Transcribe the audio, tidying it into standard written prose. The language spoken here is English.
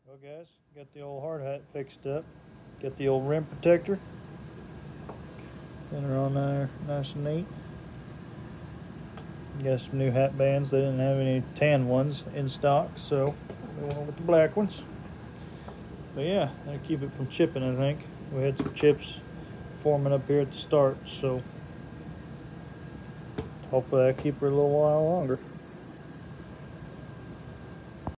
Well guys, got the old hard hat fixed up. Got the old rim protector. Got her on there nice and neat. Got some new hat bands. They didn't have any tan ones in stock, so we went with the black ones. But yeah, that'll keep it from chipping, I think. We had some chips forming up here at the start, so hopefully that'll keep her a little while longer.